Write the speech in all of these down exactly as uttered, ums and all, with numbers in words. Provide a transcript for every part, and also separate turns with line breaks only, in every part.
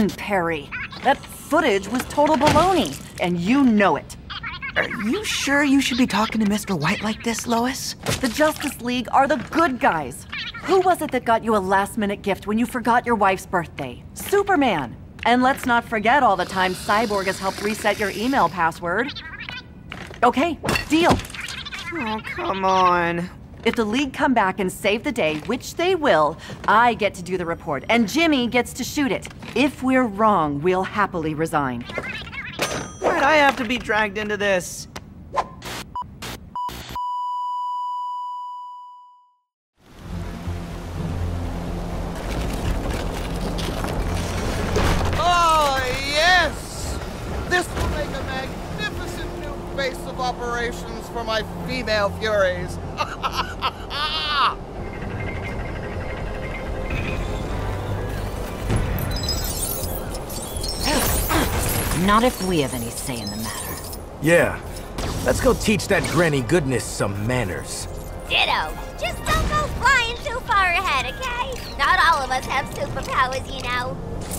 Listen, Perry. That footage was total baloney, and you know it.
Are you sure you should be talking to Mister White like this, Lois?
The Justice League are the good guys. Who was it that got you a last-minute gift when you forgot your wife's birthday? Superman. And let's not forget all the times Cyborg has helped reset your email password. Okay, deal.
Oh, come on.
If the League come back and save the day, which they will, I get to do the report, and Jimmy gets to shoot it. If we're wrong, we'll happily resign.
Why'd I have to be dragged into this?
Oh, yes! This will make a magnificent new base of operations for my female furies.
Not if we have any say in the matter.
Yeah. Let's go teach that Granny Goodness some manners.
Ditto. Just don't go flying too far ahead, okay? Not all of us have superpowers, you know.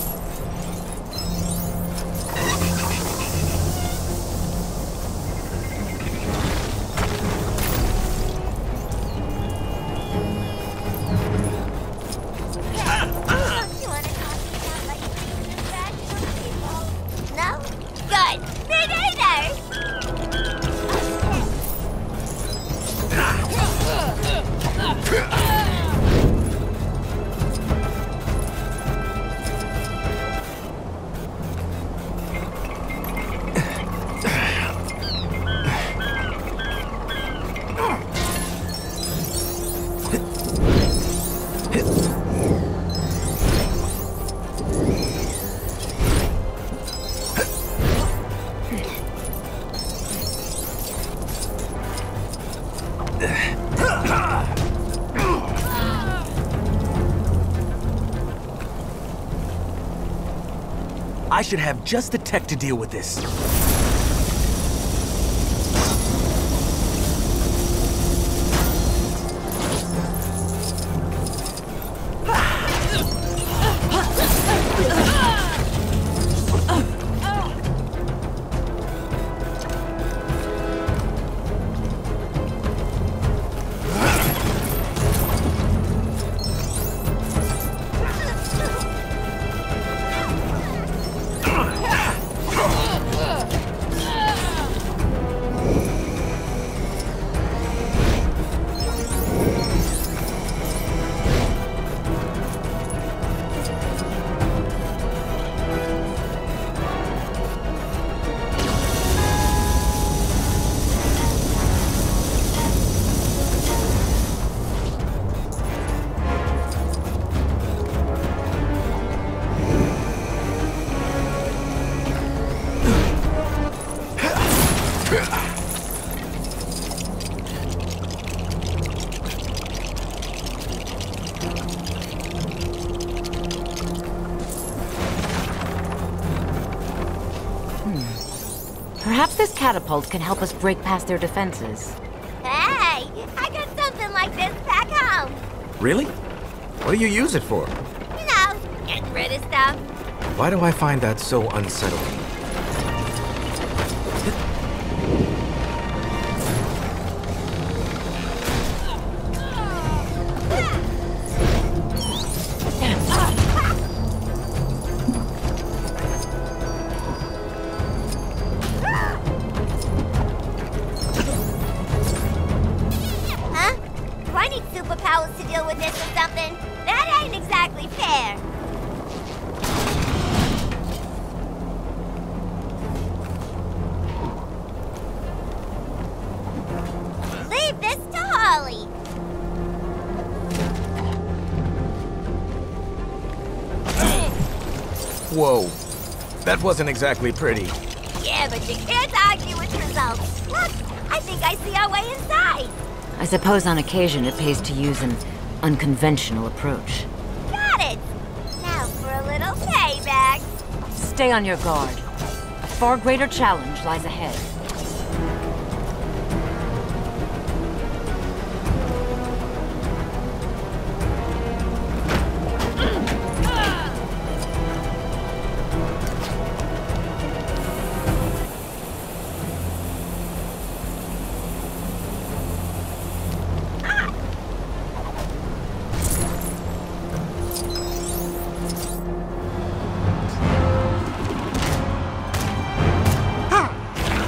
You wanna talk about like things and rational people? No? Good. Me neither.
I should have just the tech to deal with this.
Perhaps this catapult can help us break past their defenses.
Hey, I got something like this back home.
Really? What do you use it for?
You know, getting rid of stuff.
Why do I find that so unsettling?
Huh? Do I need superpowers to deal with this or something? That ain't exactly fair. Leave this to Harley.
Whoa. That wasn't exactly pretty.
Yeah, but you can't argue with results. Look, I think I see our way inside.
I suppose on occasion it pays to use an unconventional approach.
Got it. Now for a little payback.
Stay on your guard. A far greater challenge lies ahead.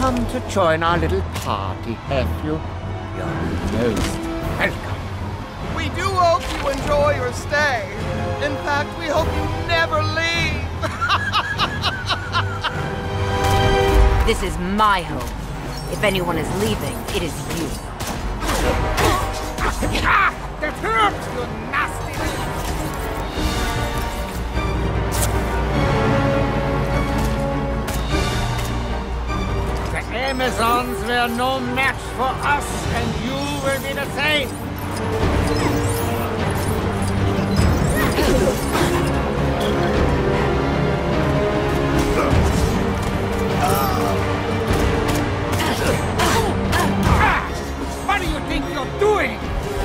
come to join our little party, have you? You're most welcome. We do hope you enjoy your stay. In fact, we hope you never leave.
This is my home. If anyone is leaving, it is you.
Ah, that hurts, you nasty little... The Amazons were no match for us, and you will be the same. What do you think you're doing?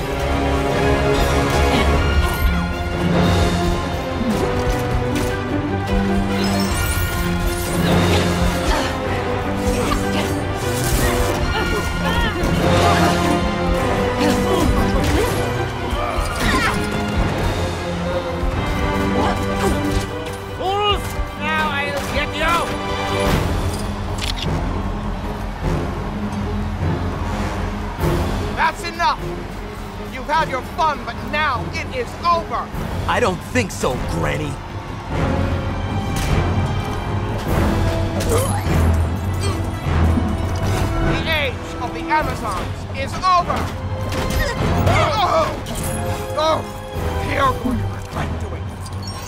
Fools! Now I'll get you! That's enough! You've had your fun, but now it is over!
I don't think so, Granny.
The age of the Amazons is over! Oh! Oh! You're going to regret doing this.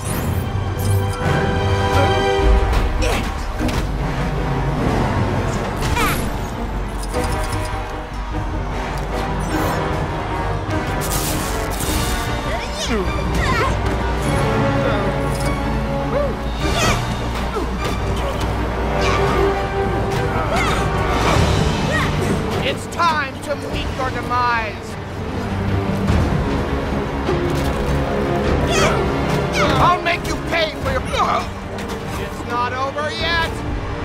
It's time to meet your demise. I'll make you pay for your... It's not over yet.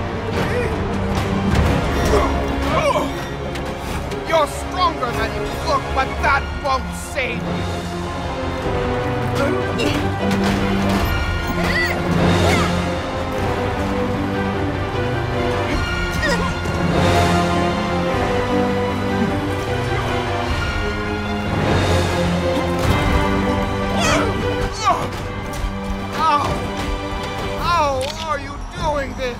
You're stronger than you look, but that won't save you. How? How are you doing this?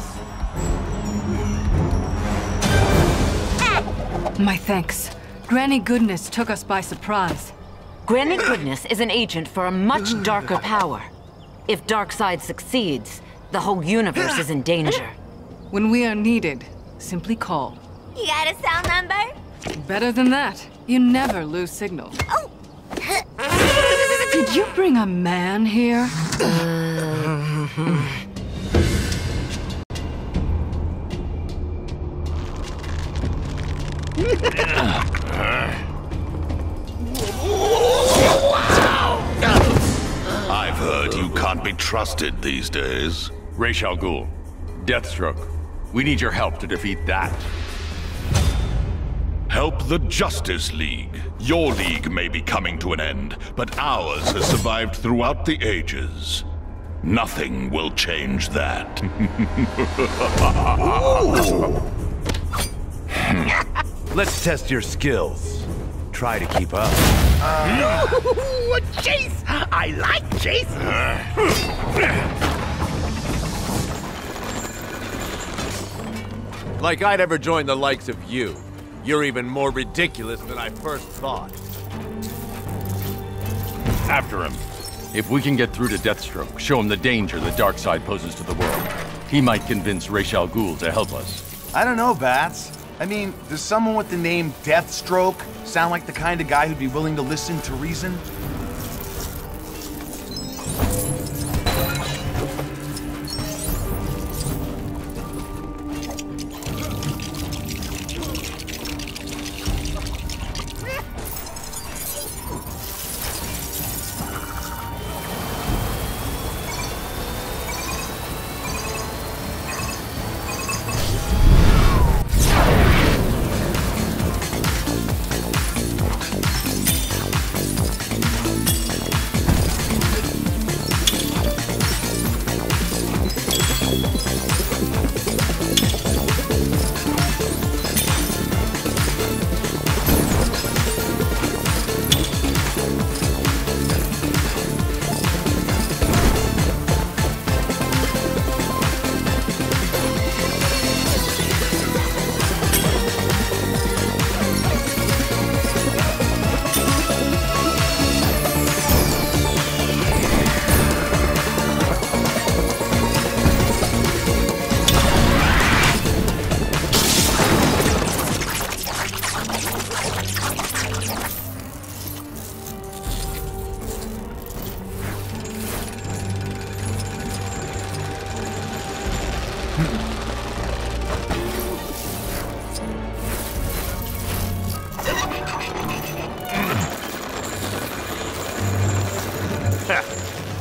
My thanks. Granny Goodness took us by surprise.
Granny Goodness is an agent for a much darker power. If Darkseid succeeds, the whole universe is in danger.
When we are needed, simply call.
You got a cell number?
Better than that, you never lose signal.
Oh!
Did you bring a man here?
I've heard you can't be trusted these days.
Ra's al Ghul, Deathstroke. We need your help to defeat that.
Help the Justice League. Your league may be coming to an end, but ours has survived throughout the ages. Nothing will change that.
Let's test your skills. Try to keep up.
Ooh, Chase! I like Chase!
Like I'd ever join the likes of you. You're even more ridiculous than I first thought.
After him. If we can get through to Deathstroke, show him the danger the Darkseid poses to the world, he might convince Ra's al Ghul to help us.
I don't know, Bats. I mean, does someone with the name Deathstroke sound like the kind of guy who'd be willing to listen to reason?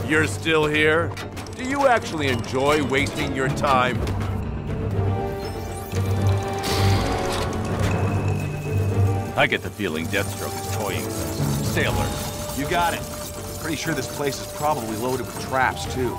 You're still here? Do you actually enjoy wasting your time?
I get the feeling Deathstroke is toying with us. Stay alert.
You got it. Pretty sure this place is probably loaded with traps, too.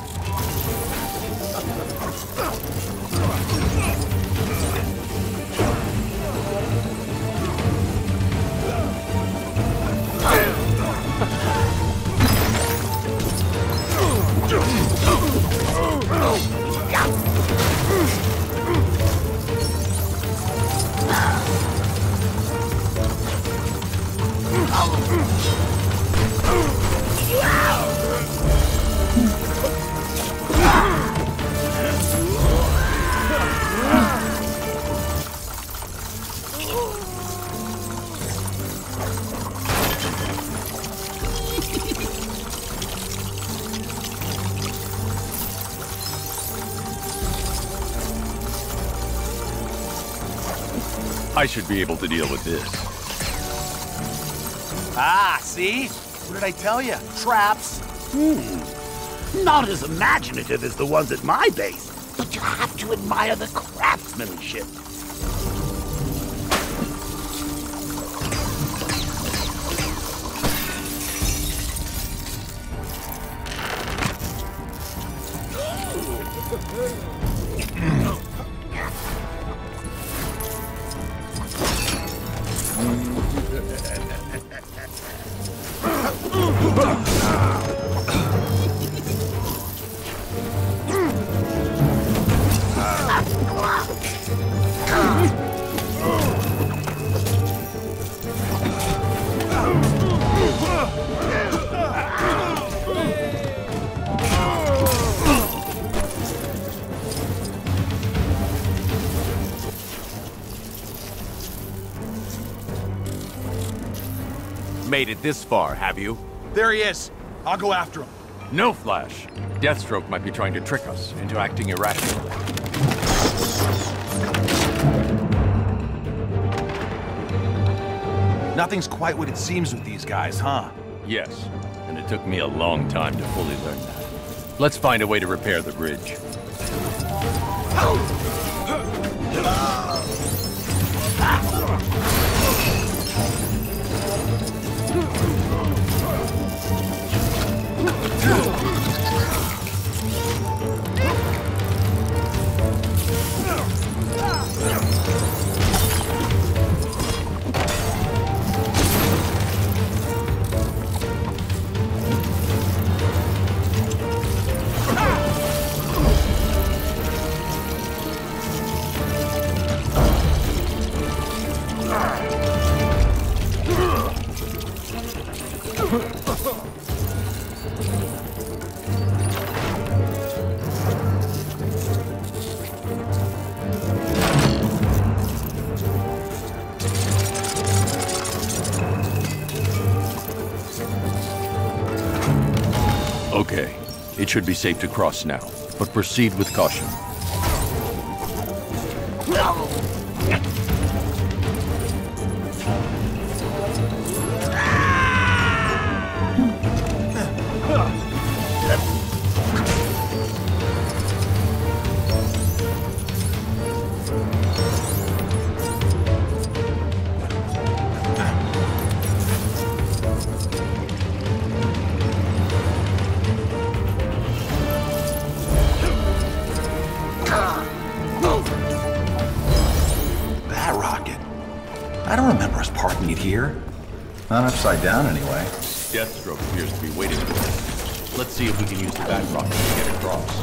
I should be able to deal with this.
Ah, see? What did I tell you? Traps.
Hmm. Not as imaginative as the ones at my base, but you have to admire the craftsmanship.
Made it this far, have you?
There he is. I'll go after him.
No, Flash. Deathstroke might be trying to trick us into acting irrationally.
Nothing's quite what it seems with these guys, huh?
Yes, and it took me a long time to fully learn that. Let's find a way to repair the bridge. Okay, it should be safe to cross now, but proceed with caution.
I don't remember us parking it here. Not upside down, anyway.
Deathstroke appears to be waiting for us. Let's see if we can use the bat rocket to get across.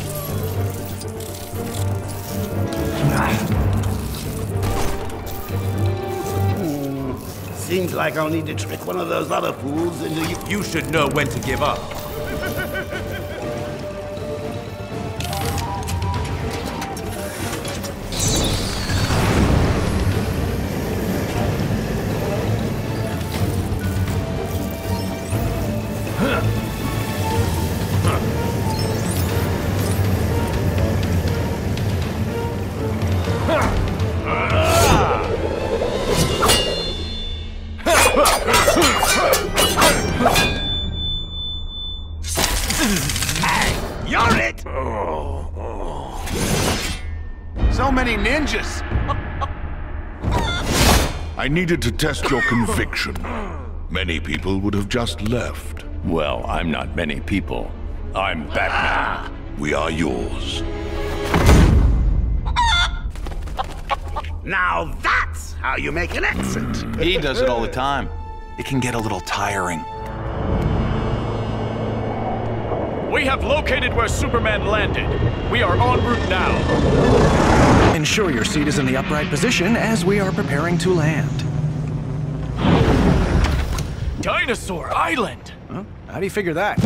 Hmm. Seems like I'll need to trick one of those other fools into you.
You should know when to give up.
I needed to test your conviction. Many people would have just left.
Well, I'm not many people. I'm Batman.
We are yours.
Now that's how you make an exit.
He does it all the time. It can get a little tiring.
We have located where Superman landed. We are en route now.
Ensure your seat is in the upright position as we are preparing to land.
Dinosaur Island!
Huh? How do you figure that?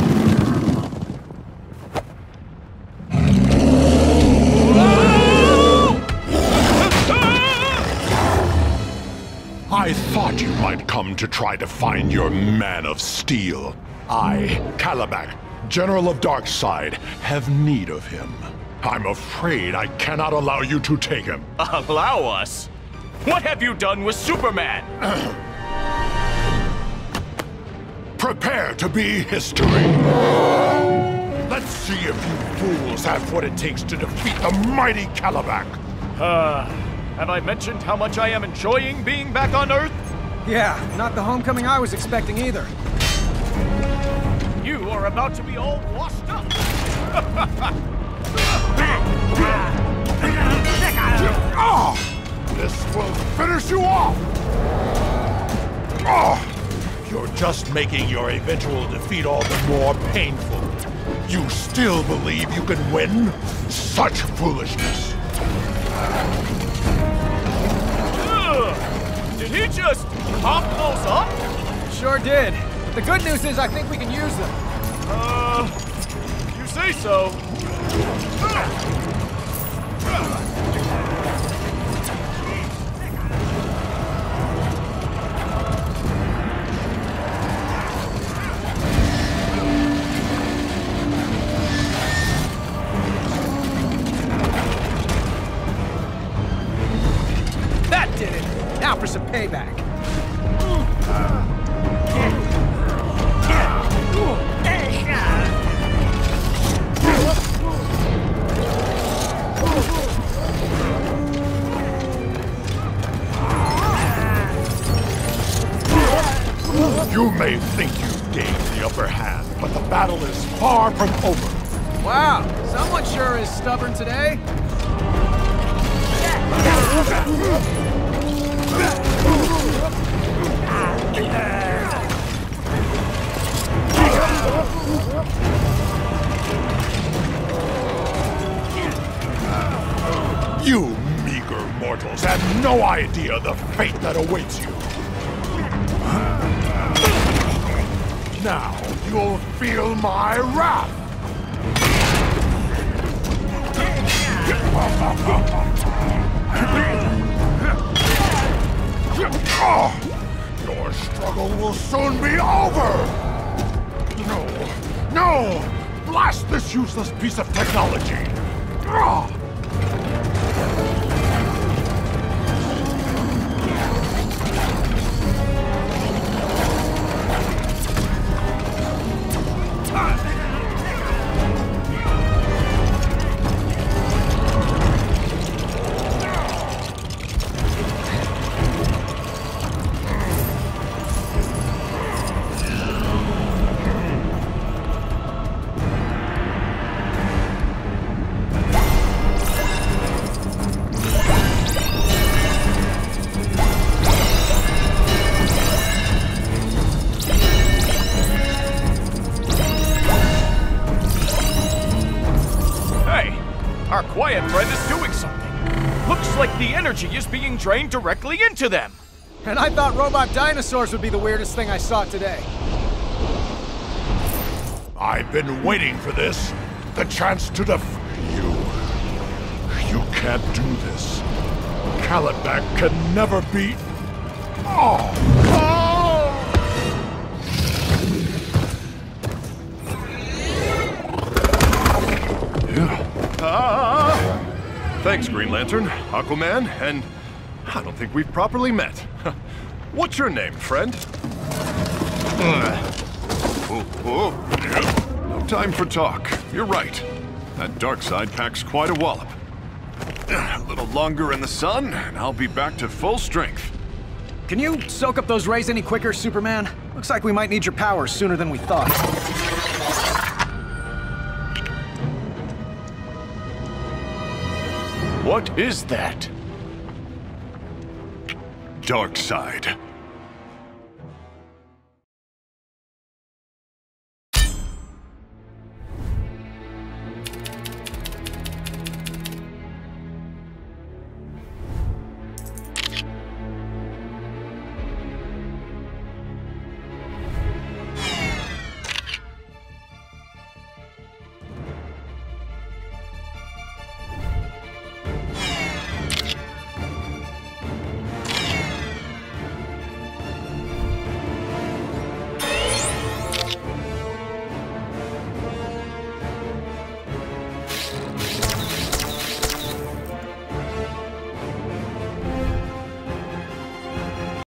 I thought you might come to try to find your Man of Steel. I, Kalibak, General of Darkseid, have need of him. I'm afraid I cannot allow you to take him.
Allow us? What have you done with Superman?
Prepare to be history. Let's see if you fools have what it takes to defeat the mighty Kalibak.
Uh, have I mentioned how much I am enjoying being back on Earth?
Yeah, not the homecoming I was expecting either.
You are about to be all washed up.
Oh, this will finish you off. Oh. You're just making your eventual defeat all the more painful. You still believe you can win? Such foolishness.
Ugh. Did he just pop those up?
Sure did. But the good news is I think we can use them.
Uh, you say so.
Now for some payback.
You may think you've gained the upper hand, but the battle is far from over.
Wow, someone sure is stubborn today.
You meager mortals have no idea the fate that awaits you. Now you'll feel my wrath. Oh, your struggle will soon be over! No, no! Blast this useless piece of technology! Ah!
Our quiet friend is doing something. Looks like the energy is being drained directly into them.
And I thought robot dinosaurs would be the weirdest thing I saw today.
I've been waiting for this. The chance to defeat you. You can't do this. Kalibak can never be... Oh! Oh!
Ah! Thanks, Green Lantern, Aquaman, and I don't think we've properly met. What's your name, friend? Oh, oh. No time for talk. You're right. That Darkseid packs quite a wallop. A little longer in the sun, and I'll be back to full strength.
Can you soak up those rays any quicker, Superman? Looks like we might need your powers sooner than we thought.
What is that?
Darkseid.